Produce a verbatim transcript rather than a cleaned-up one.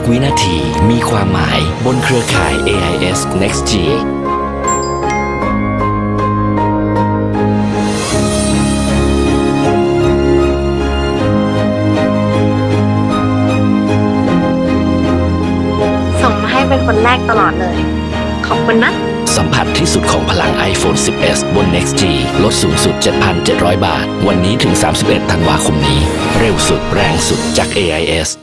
กวินาทีมีความหมายบนเครือข่าย เอ ไอ เอส Next G ส่งมาให้เป็นคนแรกตลอดเลยขอบคุณนะสัมผัสที่สุดของพลัง iPhone สิบเอส บน Next G ลดสูงสุด เจ็ดพันเจ็ดร้อย บาทวันนี้ถึง สามสิบเอ็ด ธันวาคมนี้เร็วสุดแรงสุดจาก เอ ไอ เอส